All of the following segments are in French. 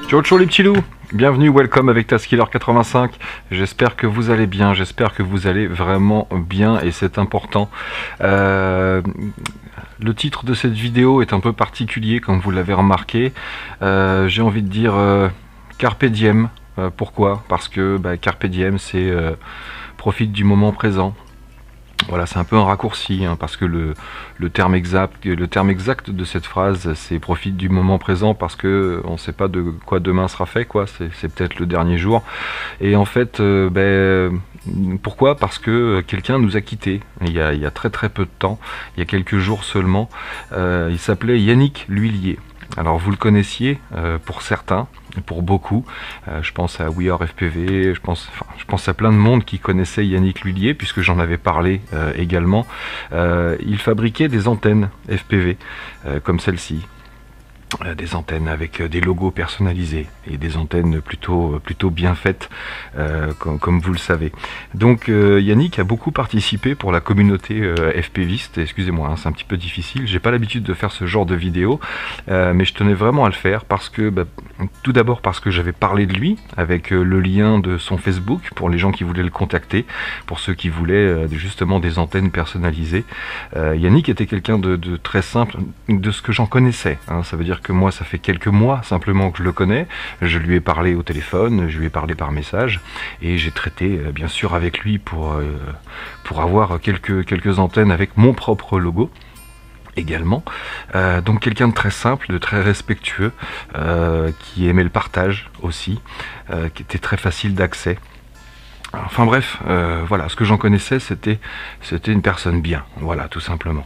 Ciao ciao les petits loups, bienvenue, welcome avec Taskiller85. J'espère que vous allez bien, j'espère que vous allez vraiment bien et c'est important. Le titre de cette vidéo est un peu particulier comme vous l'avez remarqué. J'ai envie de dire Carpe Diem. Pourquoi? Parce que Carpe Diem c'est profite du moment présent. Voilà, c'est un peu un raccourci, hein, parce que le terme exact de cette phrase, c'est profite du moment présent, parce que on ne sait pas de quoi demain sera fait, quoi. C'est peut-être le dernier jour. Et en fait, pourquoi? Parce que quelqu'un nous a quittés il y a très très peu de temps, il y a quelques jours seulement. Il s'appelait Yannick L'Huillier. Alors vous le connaissiez pour certains, pour beaucoup. Je pense à We Are FPV, je pense à plein de monde qui connaissait Yannick L'Huillier puisque j'en avais parlé également. Il fabriquait des antennes FPV comme celle-ci. Des antennes avec des logos personnalisés et des antennes plutôt bien faites comme vous le savez. Donc Yannick a beaucoup participé pour la communauté FPViste. Excusez-moi, hein, c'est un petit peu difficile, j'ai pas l'habitude de faire ce genre de vidéo, mais je tenais vraiment à le faire parce que tout d'abord parce que j'avais parlé de lui avec le lien de son Facebook pour les gens qui voulaient le contacter, pour ceux qui voulaient justement des antennes personnalisées. Yannick était quelqu'un de très simple, de ce que j'en connaissais, hein. Ça veut dire que moi ça fait quelques mois simplement que je le connais, je lui ai parlé au téléphone, je lui ai parlé par message et j'ai traité bien sûr avec lui pour avoir quelques antennes avec mon propre logo également. Donc quelqu'un de très simple, de très respectueux, qui aimait le partage aussi, qui était très facile d'accès. Enfin bref, voilà, ce que j'en connaissais, c'était une personne bien, voilà, tout simplement.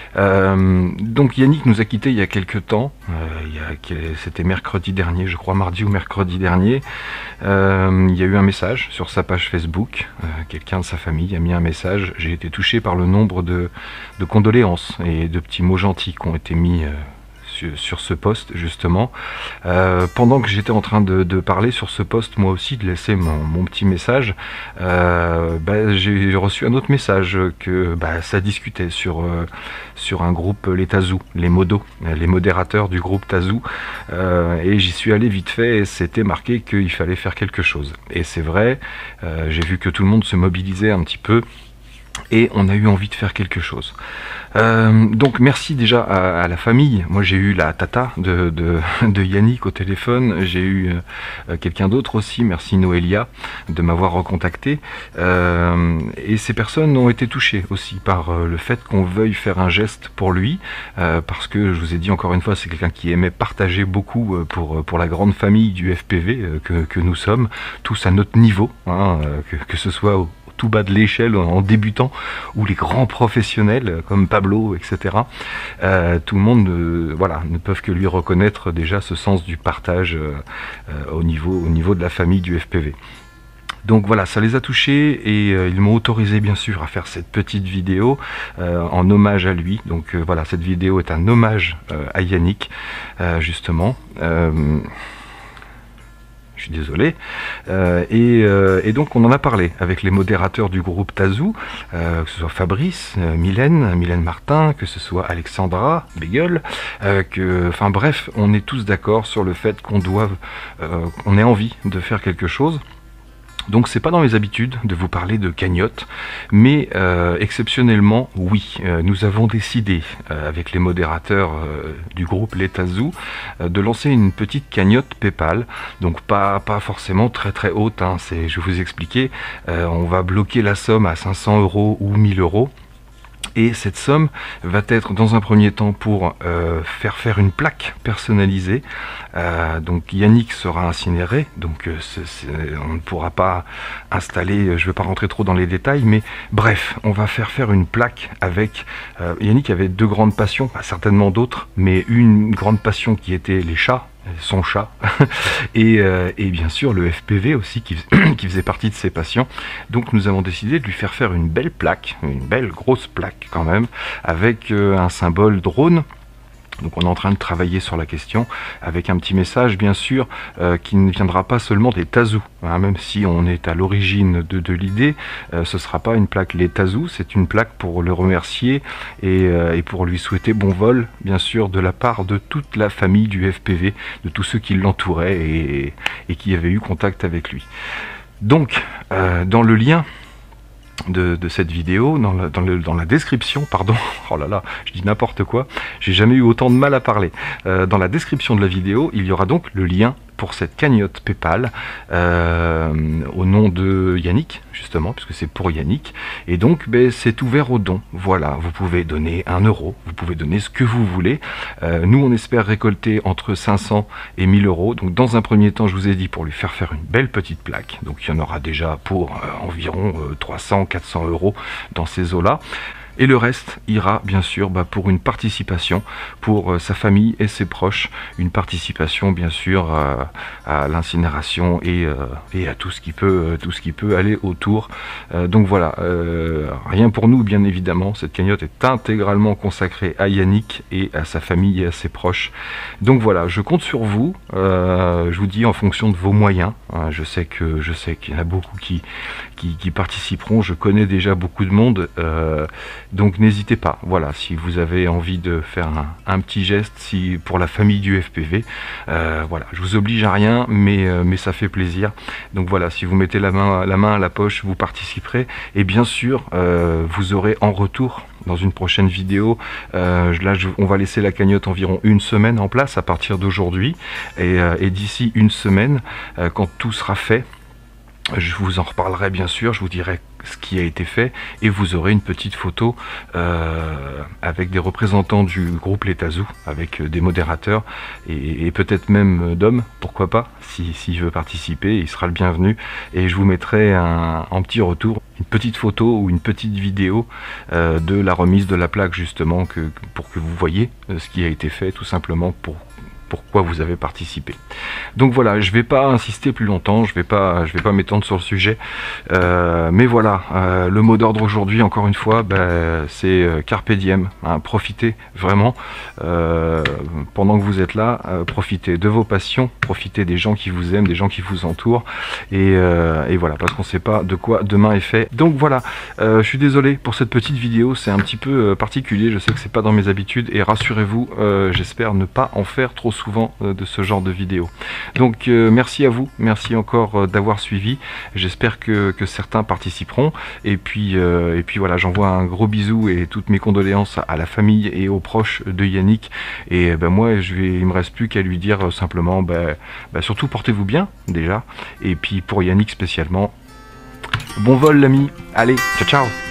Donc Yannick nous a quittés il y a quelques temps, c'était mercredi dernier, je crois, mardi ou mercredi dernier. Il y a eu un message sur sa page Facebook, quelqu'un de sa famille a mis un message. J'ai été touché par le nombre de condoléances et de petits mots gentils qui ont été mis sur ce post justement. Pendant que j'étais en train de parler sur ce post, moi aussi de laisser mon petit message, j'ai reçu un autre message que ça discutait sur un groupe, les Tazou, les modos, les modérateurs du groupe Tazou, et j'y suis allé vite fait et c'était marqué qu'il fallait faire quelque chose. Et c'est vrai, j'ai vu que tout le monde se mobilisait un petit peu et on a eu envie de faire quelque chose. Donc merci déjà à la famille. Moi j'ai eu la tata de Yannick au téléphone, j'ai eu quelqu'un d'autre aussi, merci Noélia de m'avoir recontacté, et ces personnes ont été touchées aussi par le fait qu'on veuille faire un geste pour lui, parce que je vous ai dit encore une fois, c'est quelqu'un qui aimait partager beaucoup pour la grande famille du FPV que nous sommes, tous à notre niveau, hein, que ce soit tout bas de l'échelle en débutant ou les grands professionnels comme Pablo, etc. Tout le monde ne peuvent que lui reconnaître déjà ce sens du partage au niveau de la famille du FPV. Donc voilà, ça les a touchés et ils m'ont autorisé bien sûr à faire cette petite vidéo en hommage à lui. Donc voilà, cette vidéo est un hommage à Yannick justement. Je suis désolé. Et donc on en a parlé avec les modérateurs du groupe Tazou, que ce soit Fabrice, Mylène Martin, que ce soit Alexandra Beagle, enfin bref, on est tous d'accord sur le fait qu'on ait envie de faire quelque chose. Donc c'est pas dans mes habitudes de vous parler de cagnotte, mais exceptionnellement oui, nous avons décidé avec les modérateurs du groupe Les Tazou de lancer une petite cagnotte PayPal, donc pas forcément très haute, hein, je vais vous expliquer, on va bloquer la somme à 500 € ou 1000 €. Et cette somme va être dans un premier temps pour faire une plaque personnalisée. Donc Yannick sera incinéré, donc on ne pourra pas installer, je ne vais pas rentrer trop dans les détails, mais bref, on va faire une plaque avec... Yannick avait deux grandes passions, certainement d'autres, mais une grande passion qui était les chats, son chat, et bien sûr le FPV aussi qui faisait partie de ses passions. Donc nous avons décidé de lui faire une belle plaque, une belle grosse plaque quand même, avec un symbole drone Donc on est en train de travailler sur la question avec un petit message bien sûr qui ne viendra pas seulement des Tazous, hein, même si on est à l'origine de l'idée, ce ne sera pas une plaque les Tazous, c'est une plaque pour le remercier et pour lui souhaiter bon vol bien sûr de la part de toute la famille du FPV, de tous ceux qui l'entouraient et qui avaient eu contact avec lui. Donc dans le lien de cette vidéo, dans la description, pardon, oh là là, je dis n'importe quoi, j'ai jamais eu autant de mal à parler. Dans la description de la vidéo, il y aura donc le lien pour cette cagnotte PayPal au nom de Yannick, justement, puisque c'est pour Yannick. Et donc, c'est ouvert aux dons. Voilà, vous pouvez donner 1 €, vous pouvez donner ce que vous voulez. Nous, on espère récolter entre 500 et 1000 €. Donc, dans un premier temps, je vous ai dit, pour lui faire une belle petite plaque. Donc, il y en aura déjà pour environ 300, 400 € dans ces eaux-là. Et le reste ira bien sûr pour une participation pour sa famille et ses proches, une participation bien sûr à l'incinération et à tout ce qui peut aller autour. Donc voilà, rien pour nous bien évidemment, cette cagnotte est intégralement consacrée à Yannick et à sa famille et à ses proches. Donc voilà, je compte sur vous, je vous dis en fonction de vos moyens, hein, je sais qu'il y en a beaucoup qui participeront, je connais déjà beaucoup de monde, donc n'hésitez pas, voilà, si vous avez envie de faire un petit geste pour la famille du FPV, voilà, je vous oblige à rien, mais ça fait plaisir. Donc voilà, si vous mettez la main à la poche, vous participerez, et bien sûr, vous aurez en retour, dans une prochaine vidéo, là on va laisser la cagnotte environ 1 semaine en place à partir d'aujourd'hui, et d'ici 1 semaine, quand tout sera fait, je vous en reparlerai bien sûr, je vous dirai ce qui a été fait et vous aurez une petite photo avec des représentants du groupe Les Tazous, avec des modérateurs et peut-être même d'hommes, pourquoi pas, s'il veut participer, il sera le bienvenu, et je vous mettrai en petit retour une petite photo ou une petite vidéo de la remise de la plaque justement, pour que vous voyez ce qui a été fait, tout simplement pourquoi vous avez participé. Donc voilà, je vais pas insister plus longtemps, je vais pas m'étendre sur le sujet, mais voilà, le mot d'ordre aujourd'hui, encore une fois, c'est carpe diem, hein, profitez vraiment, pendant que vous êtes là, profitez de vos passions, profitez des gens qui vous aiment, des gens qui vous entourent, et voilà, parce qu'on sait pas de quoi demain est fait. Donc voilà, je suis désolé pour cette petite vidéo, c'est un petit peu particulier, je sais que c'est pas dans mes habitudes, et rassurez-vous, j'espère ne pas en faire trop souvent de ce genre de vidéo. Donc merci à vous, merci encore d'avoir suivi, j'espère que certains participeront, et puis voilà, j'envoie un gros bisou et toutes mes condoléances à la famille et aux proches de Yannick, et moi il me reste plus qu'à lui dire simplement surtout portez-vous bien déjà, et puis pour Yannick spécialement, bon vol l'ami, allez, ciao ciao.